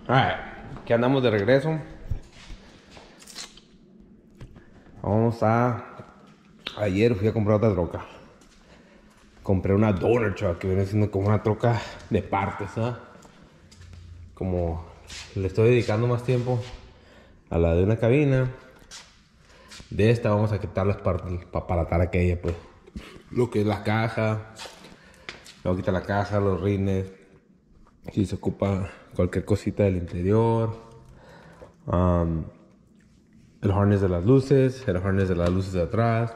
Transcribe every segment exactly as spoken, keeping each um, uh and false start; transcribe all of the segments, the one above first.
Alright, aquí andamos de regreso. Vamos a... Ayer fui a comprar otra troca. Compré una donor truck que viene siendo como una troca de partes, ¿eh? Como le estoy dedicando más tiempo a la de una cabina, de esta vamos a quitar las partes para aparatar aquella, pues. Lo que es la caja, luego quitar la caja, los rines, si se ocupa cualquier cosita del interior, um, el harness de las luces, el harness de las luces de atrás,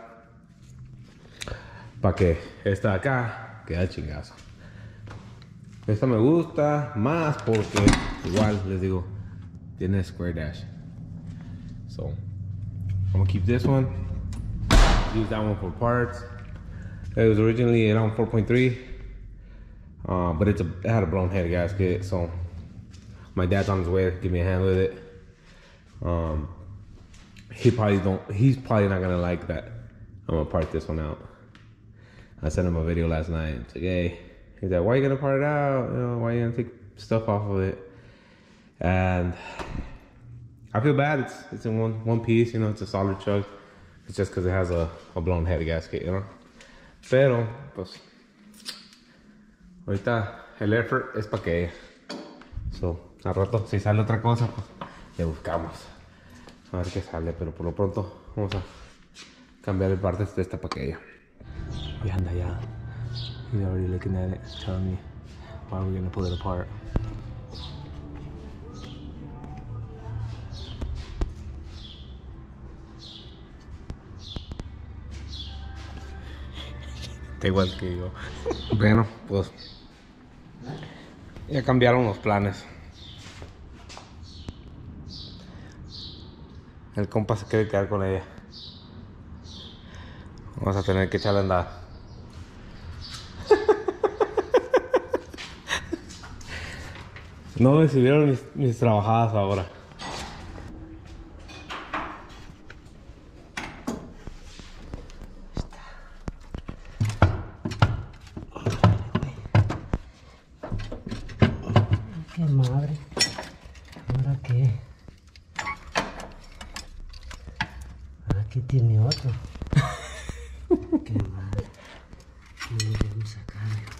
para que esta de acá quede chingazo. Esta me gusta más porque igual les digo, tiene square dash. So I'm gonna keep this one, use that one for parts. It was originally around four point three, uh, but it's a, it had a blown head gasket, so my dad's on his way to give me a hand with it. Um, he probably don't, he's probably not gonna like that. I'm gonna part this one out. I sent him a video last night. It's like, hey, he's like, why are you gonna part it out? You know, why are you gonna take stuff off of it? And I feel bad. It's it's in one one piece, you know. It's a solid truck. It's just because it has a, a blown head gasket, you know. Pero, pues, ahorita el effort es para que, so, al rato, si sale otra cosa, pues, le buscamos. A ver qué sale, pero por lo pronto vamos a cambiar el partes de esta para que ella. Y anda ya. He's already looking at it, telling me why we're gonna pull it apart. Igual que yo. Bueno, pues ya cambiaron los planes. El compa se quiere quedar con ella. Vamos a tener que echarle a andar. No decidieron mis, mis trabajadas ahora. Qué madre. ¿Ahora qué? Aquí tiene otro. Qué madre. No lo podemos sacar.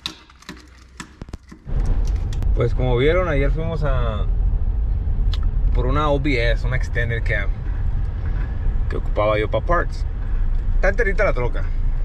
Pues como vieron, ayer fuimos a por una O B S, una extended cab que ocupaba yo para parts. Está enterita la troca.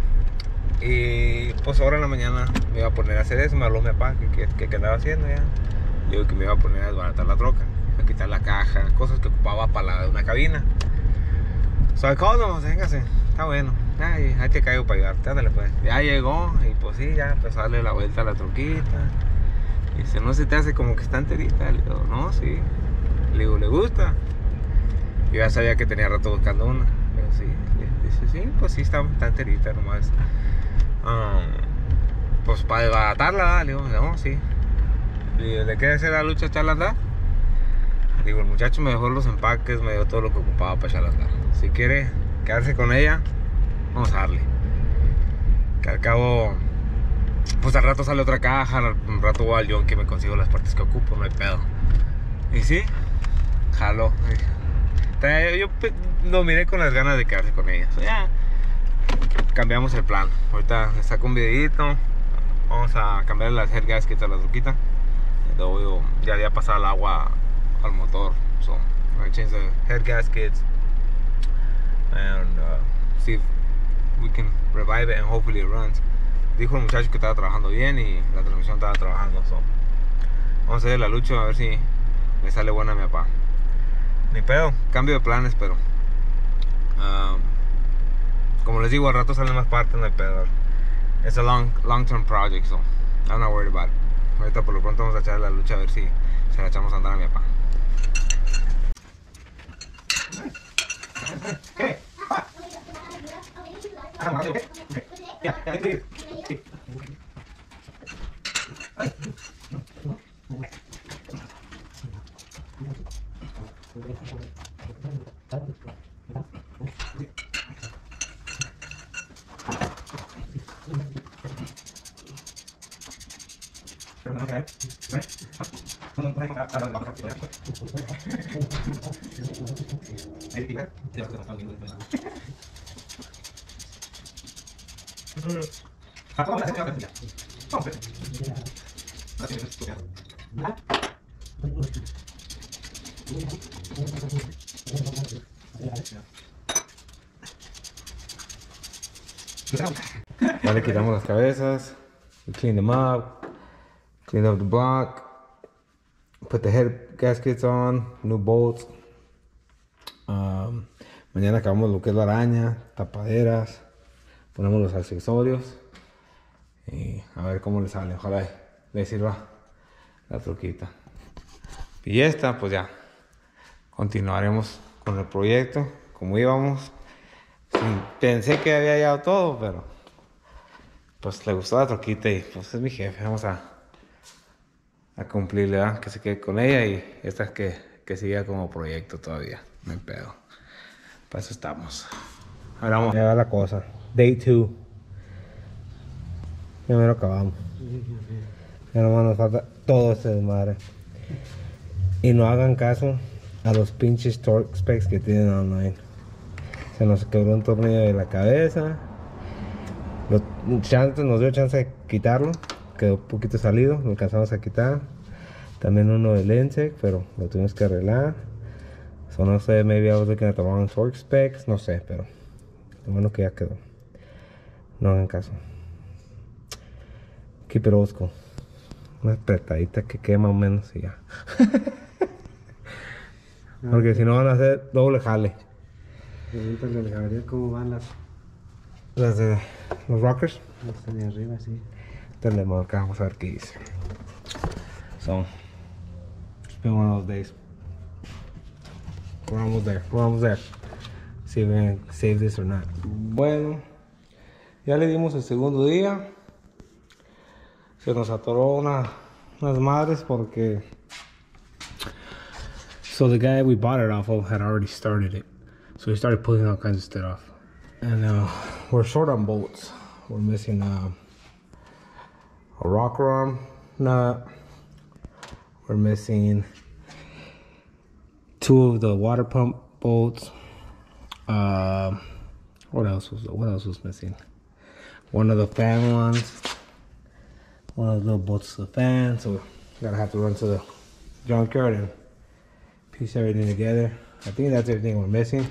Y pues ahora en la mañana me iba a poner a hacer eso. Me habló mi papá que, que, que andaba haciendo ya. Digo que me iba a poner a desbaratar la troca, a quitar la caja, cosas que ocupaba para la de una cabina. So I called him, véngase, está bueno, ay, ahí te caigo para ayudarte, ándale pues. Ya llegó y pues sí, ya empezó a darle la vuelta a la troquita. Y dice, no se te hace como que está enterita. Le digo, no, sí. Le digo, ¿le gusta? Yo ya sabía que tenía rato buscando una. Le digo, sí. Dice, sí, pues sí, está, está enterita nomás. Um, pues para desbaratarla, le digo, no, sí. Le, le quería hacer la lucha, echarla a andar. Digo, el muchacho me dejó los empaques, me dio todo lo que ocupaba para echarla a andar. Si quiere quedarse con ella, vamos a darle. Que al cabo, pues al rato sale otra caja, al rato voy al John que me consigo las partes que ocupo, no hay pedo. Y sí, jaló. Yo lo miré con las ganas de quedarse con ella. So, ya, cambiamos el plan. Ahorita le saco un videito. Vamos a cambiar las head gaskets a la truquita. Luego ya había pasado el agua al motor, so I'm gonna change the head gaskets and uh, see if we can revive it and hopefully it runs. Dijo el muchacho que estaba trabajando bien y la transmisión estaba trabajando, so vamos a hacer la lucha a ver si le sale buena a mi papá. Ni pedo, cambio de planes, pero uh, como les digo, al rato salen más partes, no hay pedo. It's a long, long term project, so I'm not worried about it. Ahorita por lo pronto vamos a echar la lucha a ver si se la echamos a andar a mi papá. Okay. Ya le quitamos las cabezas. We clean them up. Clean up the block. Put the head gaskets on. New bolts. Um, mañana acabamos lo que es la araña, tapaderas. Ponemos los accesorios. Y a ver cómo le sale. Ojalá le sirva la troquita. Y esta, pues ya. Continuaremos con el proyecto como íbamos. Sí, pensé que había llegado todo, pero pues le gustó la troquita y pues es mi jefe. Vamos a, a cumplirle, ¿verdad? Que se quede con ella y esta que, que siga como proyecto todavía. No hay pedo. Para eso estamos. Ahora vamos a ver la cosa. Day two. Ya me lo acabamos. Ya nomás nos falta todo este desmadre. Y no hagan caso a los pinches torque specs que tienen online. Se nos quebró un tornillo de la cabeza. Lo, chance, nos dio chance de quitarlo. Quedó un poquito salido. Lo alcanzamos a quitar. También uno del Ensec, pero lo tuvimos que arreglar. So no sé, maybe I was looking at the wrong torque specs. No sé, pero lo bueno que ya quedó. No hagan caso. Keep it old school. Una apretadita que quede más o menos y ya. Porque si no van a hacer doble jale. Pregúntale al Gabriel cómo van las, Las de los rockers. las de arriba, sí. Entonces le marcamos a ver qué dice. So, it's been one of those days. We're almost there. We're almost there. See if we're gonna save this or not. Bueno, ya le dimos el segundo día. Se nos atoró una, unas madres porque so the guy we bought it off of had already started it. So he started pulling all kinds of stuff off. And uh, we're short on bolts. We're missing uh, a rocker arm nut. We're missing two of the water pump bolts. Uh, what else was what else was missing? One of the fan ones. One of the little bolts to the fan. So we're gonna have to run to the junkyard and piece everything together. I think that's everything we're missing.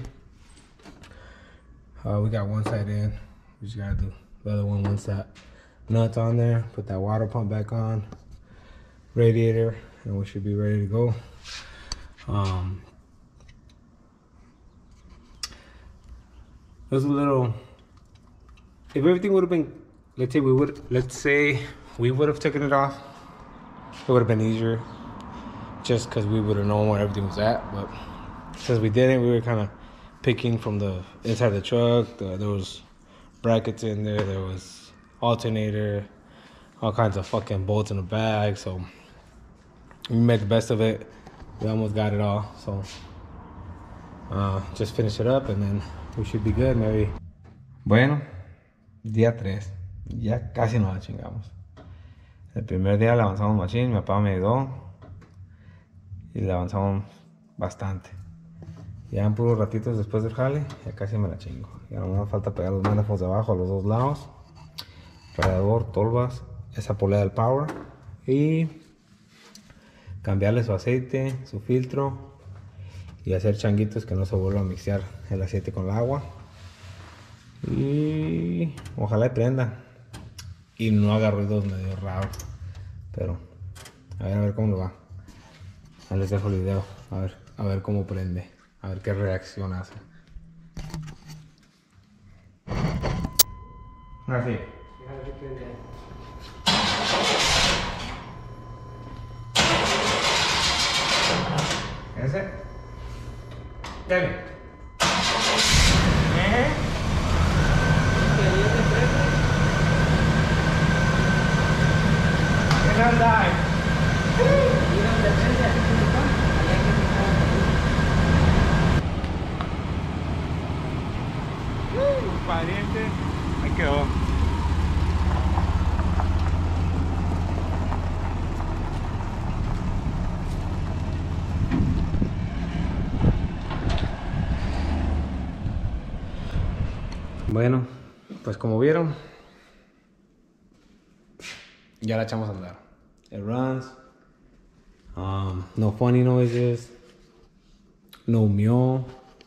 Uh, we got one side in. We just gotta do the other one once that nut's on there. Put that water pump back on. Radiator, and we should be ready to go. Um, it was a little. If everything would have been, let's say we would, let's say we would have taken it off, it would have been easier. Just because we would have known where everything was at, but since we didn't, we were kind of picking from the inside of the truck. The, there was brackets in there, there was alternator, all kinds of fucking bolts in the bag. So we made the best of it. We almost got it all. So uh, just finish it up and then we should be good, maybe. Bueno, día tres. Ya casi nos la chingamos. El primer día le avanzamos machín, mi papá me ayudó y le avanzamos bastante. Ya en puros ratitos después del jale, ya casi me la chingo. Ya no me falta pegar los manifolds de abajo a los dos lados. Radiador, tolvas, esa polea del power. Y cambiarle su aceite, su filtro. Y hacer changuitos que no se vuelva a mixear el aceite con el agua. Y ojalá y prenda. Y no haga ruidos medio raros. Pero a ver, a ver cómo lo va. Ahí les dejo el video. A ver, a ver cómo prende. A ver qué reacción hace. Así. ¿Ese? Dale. ¿Eh? ¿Qué anda? Pariente, ahí quedó. Bueno, pues como vieron, ya la echamos a andar. It runs. Um, no funny noises. No meow.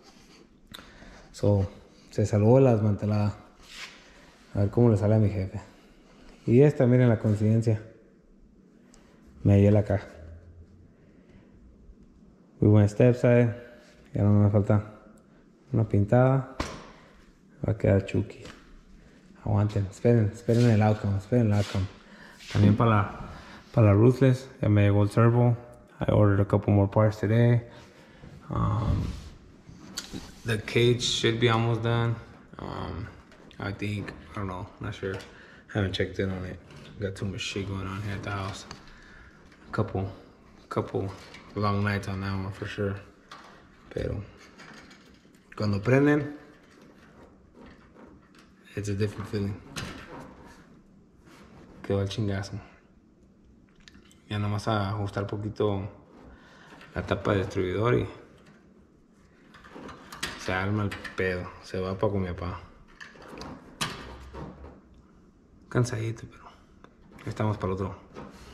So, se salvó la desmantelada. A ver cómo le sale a mi jefe. Y esta, miren la coincidencia. Me hallé la caja. Muy buen step side. Ya no me falta una pintada. Va a quedar chuki. Aguanten, esperen, esperen el outcome, esperen el outcome. También para la, para la Ruthless, ya me llegó el turbo. I ordered a couple more parts today. Um, the cage should be almost done. Um, I think, I don't know, not sure. Haven't checked in on it. Got too much shit going on here at the house. Couple, couple long nights on that one for sure. Pero cuando prenden, it's a different feeling. Quedó el chingazo. Ya nomás a ajustar un poquito la tapa de distribuidor y se arma el pedo. Se va para con mi papá. Cansadito, pero estamos para el otro.